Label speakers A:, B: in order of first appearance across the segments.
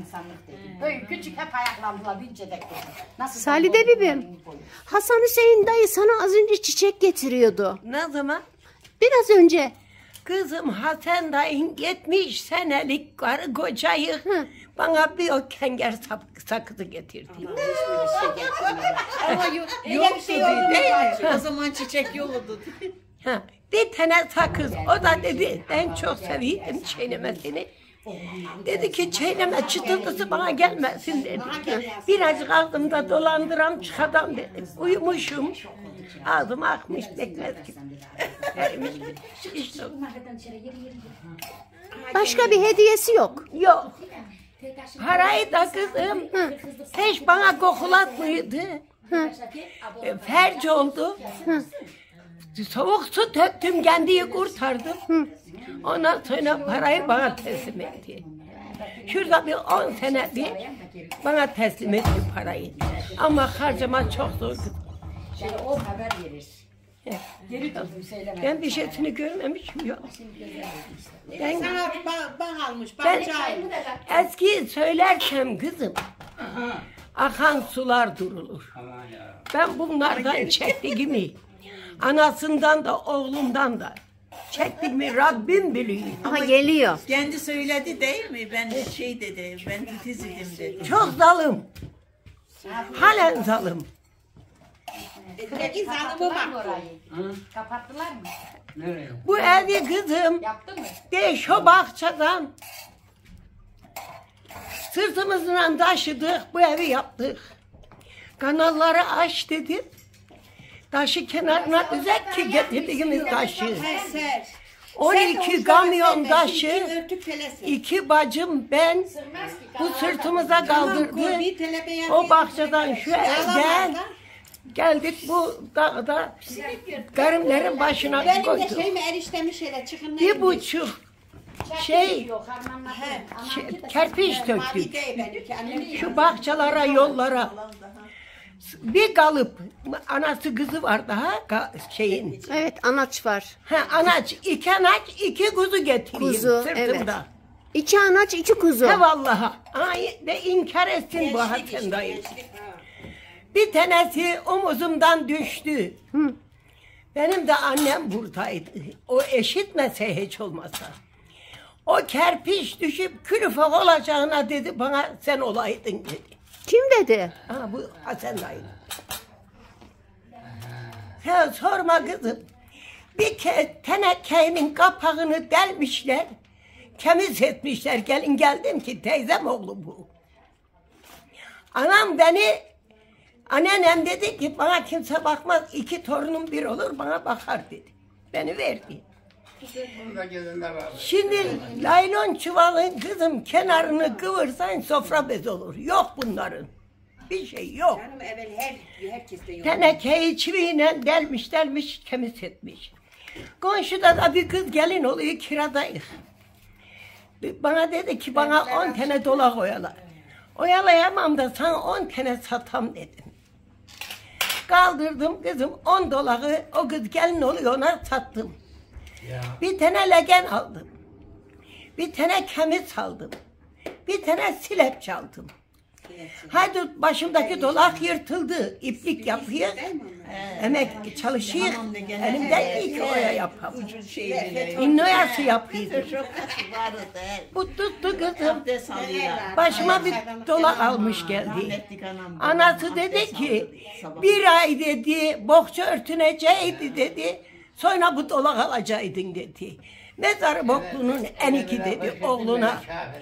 A: insanlık dedi. Böyle küçük hep ayaklandılar bince de.
B: Salide bibim. Hasan Hüseyin dayı sana az önce çiçek getiriyordu.
C: Ne zaman?
B: Biraz önce.
C: Kızım Hasan dayın 70 senelik karı kocayı bana bir o kenger sakızı getirdi.
A: Ama yok dedi değil mi? O zaman çiçek yoktu.
C: Ha, bir tane sakız, o da dedi ben çok seviyordum çiğnemesini. Dedi ki çiğneme çıtırtısı bana gelmesin dedi. Birazcık ağzımda dolandıram çıkadam dedim. Uyumuşum. Ağzım akmış bekmez gibi. İşte.
B: Başka bir hediyesi yok.
C: Yok. Parayı da kızım hiç bana kokulatmıyordu. Felç oldu. Soğuk su döktüm kendiyi kurtardım. Ondan sonra parayı bana teslim etti. Şurada bir 10 sene bir bana teslim etti parayı. Ama harcama çok zordu.
A: O haber verir. Geri döndüm söyleme.
C: Ben bir şeysini görmemişim yok. Ben,
A: Sana bak almış, bak
C: ben
A: çay.
C: eski söylersem kızım akan sular durulur. Ben bunlardan çektiğimi anasından da oğlumdan da çektiğimi Rabbim biliyor.
B: Ama geliyor.
D: Kendi söyledi değil mi? Ben şey dedi, ben titiz idim dedi.
C: Çok zalim. Halen zalim.
A: Peki zalımı bak. Kapattılar mı?
C: Bu evi kızım
A: Yaptı mı?
C: de şu bahçeden sırtımızla taşıdık, bu evi yaptık. Kanalları aç dedim. Taşı kenarına üzek ki getirdiğimiz taşı. 12 kamyon taşı, 2 bacım ben bu sırtımıza kaldırdı. O bahçeden şu evden geldik bu dağda karımların başına koyduk. Bir buçuk kerpiç döktük. Şu bahçelere, yollara. Bir kalıp anası kızı var daha şeyin.
B: Evet, anaç var.
C: Anaç, 2 anaç, 2 kuzu getireyim
B: Kuzu,
C: sırtımda.
B: evet. 2 anaç, 2 kuzu.
C: He vallahi. Ay de inkar etsin bu Hasan dayı. Bir tanesi omuzumdan düştü. Benim de annem buradaydı. O eşitmese hiç olmasa. O kerpiç düşüp külüfe olacağına dedi bana sen olaydın dedi.
B: Kim dedi?
C: Ha bu Hasan dayı. He sorma kızım. Bir tenekenin kapağını delmişler. Temiz etmişler. Geldim ki teyzem oğlu bu. Anam anneannem dedi ki bana kimse bakmaz. 2 torunum bir olur bana bakar dedi. Beni verdi. Şimdi laylon çuvalın kızım kenarını kıvırsan sofra bez olur. Yok bunların. Bir şey yok. Tenekeyi çiviyle delmiş temiz etmiş. Komşuda da bir kız gelin oluyor kiradayız. Bana dedi ki bana 10 tane dolar oyala. Oyalayamam da sana 10 tane satam dedim. Kaldırdım kızım 10 doları o kız gelin oluyor ona sattım. Bir tane legen aldım. Bir tane kemiz aldım. Bir tane silep çaldım. Hadi başımdaki dolak yırtıldı. İplik yapıyor. Emek çalışıyor. Elimden iyi ki oya yapam. İnnoyası yapıyor. Bu tuttu kızım. Başıma bir dolak almış geldi. Anası dedi ki 1 ay dedi bokça örtüneceğiydi dedi. Sonra bu dolak alacaktın dedi. Mezarı bokluğunun eniki dedi oğluna.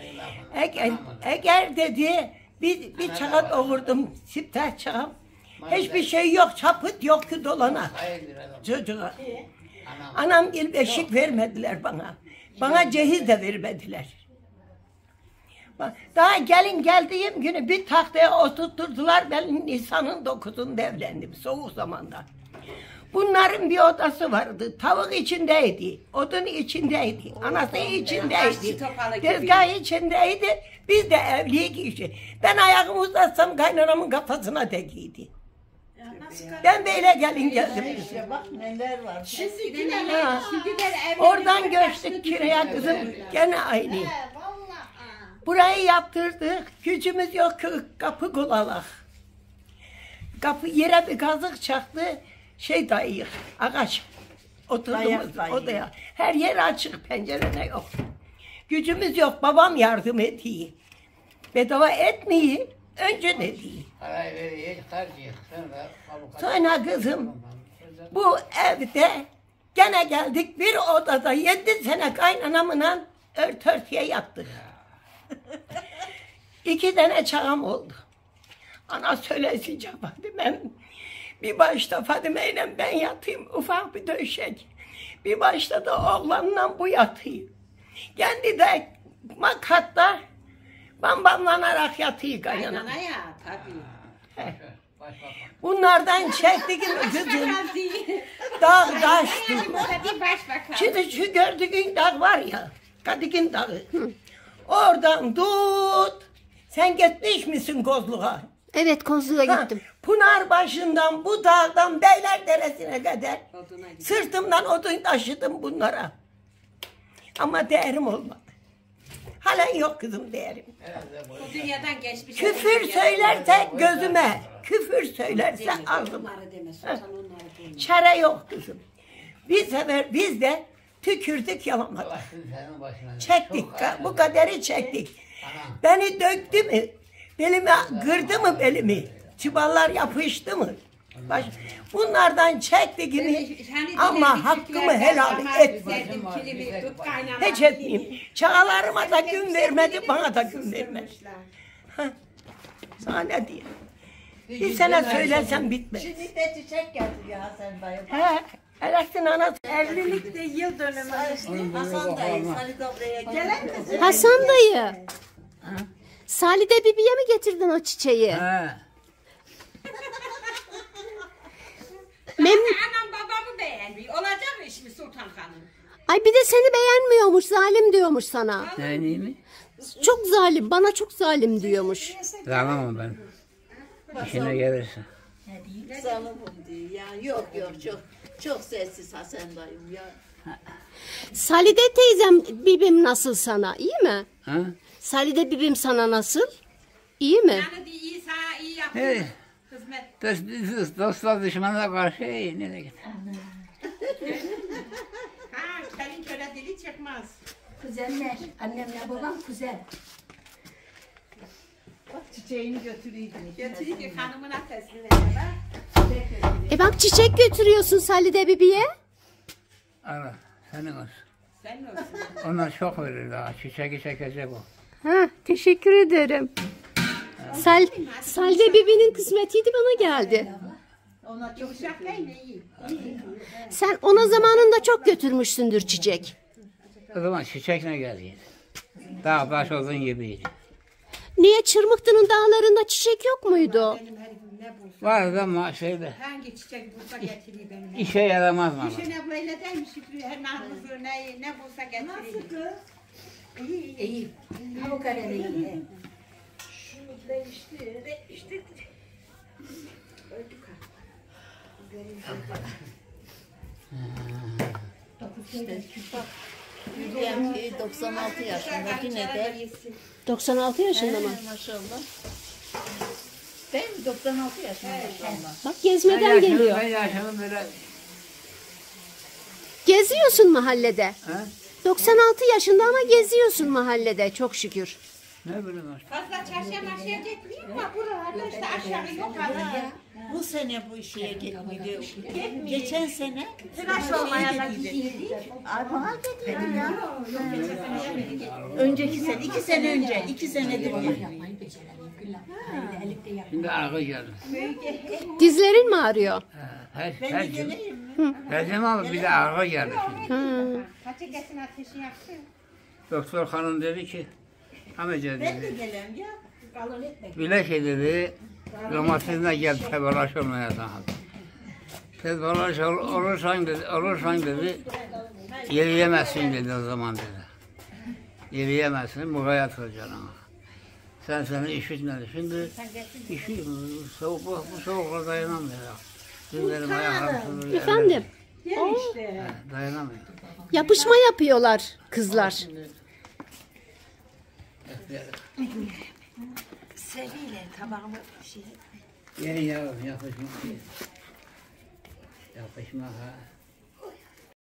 C: Eğer dedi bir çağa doğurdum sipter çağım. Hiçbir şey yok çapıt yok ki dolana. Çocuğa. Anam bir beşik vermediler bana. Bana cehiz de vermediler. Daha geldiğim günü bir tahtaya oturtturdular. Ben Nisan'ın 9'unda evlendim soğuk zamanda. Bunların bir odası vardı. Tavuk içindeydi. Odun içindeydi. Anası içindeydi. Tezgah içindeydi. Biz de evlilik işi. Ben ayağımı uzatsam kaynanamın kafasına tekiydi. Ben böyle geldim.
D: Bak neler var.
C: Oradan göçtük kiraya kızım. Gene aynı. Burayı yaptırdık. Gücümüz yok ki kapı kulalak. Kapı yere bir kazık çaktı. Dayıyık. Ağaç. Oturduğumuz odaya. Her yer açık. Pencerede yok. Gücümüz yok. Babam yardım ediyor. Bedava etmiyor. Önce ne diyor? Sonra kızım bu evde gene geldik bir odada 7 sene kaynanamla örtüye yattık. 2 tane çağım oldu. Ana söylesince Fadime, bir başta Fadime ile ben yatayım ufak bir döşek. Bir başta da oğlanla bu yatıyor. Kendi de makatta bambamlanarak yatıyor kaynanam.
A: Ya tabii.
C: Bunlardan çektik kızım. Dağ taştı.
A: Hadi başbakan.
C: Şimdi şu gördüğün dağ var ya, Kadıkın Dağı. Oradan tut. Sen gitmiş misin Kozluğa?
B: Evet, Kozlu'ya gittim.
C: Pınarbaşı'ndan bu dağdan Beylerderesi'ne kadar sırtımdan odun taşıdım bunlara. Ama değerim olmadı. Halen yok kızım değerim.
A: Bu dünyadan geçmiş.
C: Küfür söylerse gözüme, küfür söylerse ağzıma. Çare yok kızım. Bir sefer biz de tükürdük yalamadık. Çektik, bu kaderi çektik. Beni döktü mü? Belimi kırdı mı belimi? Çuvallar yapıştı mı? Bunlardan çektiğimi ama hakkımı helal etmedim. Hiç etmeyeyim. Çağalarıma da gün vermedi, bana da gün vermedi. Sana ne diyeyim? Bir sene söylersem bitmez.
D: Şimdi de çiçek getiriyor Hasan dayı.
C: He, Alaaddin anası
D: Evlilikte yıl dönümü Hasan dayı, Salih ablaya gelen misin?
B: Hasan dayı. Salide Bibi'ye mi getirdin o çiçeği?
A: Anam babamı beğenmiyor. Olacak iş mi Sultan Hanım?
B: Ay bir de seni beğenmiyormuş, zalim diyormuş sana.
E: Değil mi?
B: Çok zalim, bana çok zalim diyormuş.
E: Zalimim ben. İşine gelirse.
D: Zalimim diyor ya. Yok çok sessiz Hasan dayım ya.
B: Salide teyzem Bibim nasıl sana, iyi mi?
E: Ha?
B: Salide Bibim sana nasıl? İyi mi?
A: Yani iyi sana iyi yapıyor.
E: Hey.
A: Hizmet.
E: Dostlar düşmanlara karşı iyi. Nereye git?
A: Ha, kelin köle dili çıkmaz.
F: Kuzenler, annemle babam kuzen.
D: Çiçeğini götürüydü.
A: Götürüyor ki hanımına teslim eder.
B: Bak çiçek götürüyorsun Salide Bibi'ye.
E: Allah senin olsun.
A: Sen olsun.
E: Onlar çok verir daha. Çiçeği çekecek o.
B: Ha, teşekkür ederim. Salide Bibi'nin kısmetiydi, bana geldi.
D: Ona çok
A: Uşak değil mi? İyi.
B: Sen ona zamanında çok götürmüşsündür çiçek.
E: O zaman çiçekle geldi. Dağ baş olduğun gibiydi.
B: Niye Çırmıktı'nın dağlarında çiçek yok muydu?
A: Benim herifim ne bulsa.
E: Vardı ama şeyde
A: Hangi çiçek bulsa getiriyor benim.
E: işe yaramaz mı?
A: Şöyle ablayla değil mi Şükrü? Her nahlısı ne bulsa getiriyor. İyi.
F: İyi. Bu kadar iyi.
D: Hülyem 96 yaşında yine de
B: 96 yaşında mı?
D: maşallah. Değil mi? 96 yaşında maşallah.
B: Bak gezmeden geliyor.
E: Ben yaşamım böyle.
B: Geziyorsun mahallede.
E: Ha?
B: 96 yaşında ama geziyorsun mahallede çok şükür.
E: Ne bileyim işte.
A: Fazla çarşıya marşıya gitmiyor ama buralarda işte aşağı yok hala.
D: Bu sene bu şeye gitmedi. Geçen sene
A: Tıraş olmaya da
D: Arpağa getirdim ya. Önceki sene, 2 sene önce, 2 senedir bu.
E: Şimdi arka geldi.
B: Dizlerin mi ağrıyor?
E: Her gün. Her zaman bir de arka geldi şimdi.
A: Kaçı geçsin ateşi yaksın.
E: Doktor hanım dedi ki amca
D: Ben de
E: dedi.
D: gelen ya. Kalın etmek.
E: Bile şey dedi. Romatizmle gel tebalaş olmaya sana. Tebalaş olursan dedi. Yürüyemezsin dedi o zaman dedi. Yürüyemezsin, mukayyet olacaksın ama. Sen seni üşütmedi. Şimdi üşüyorum. Bu soğukla dayanamıyor. Dizlerim ayaklarım.
B: Efendim?
E: Dayanamıyor.
B: Yapışma yapıyorlar kızlar.
F: Seviyle tabağımı şey.
E: Yeri yavrum yapışma. Yapışma ha.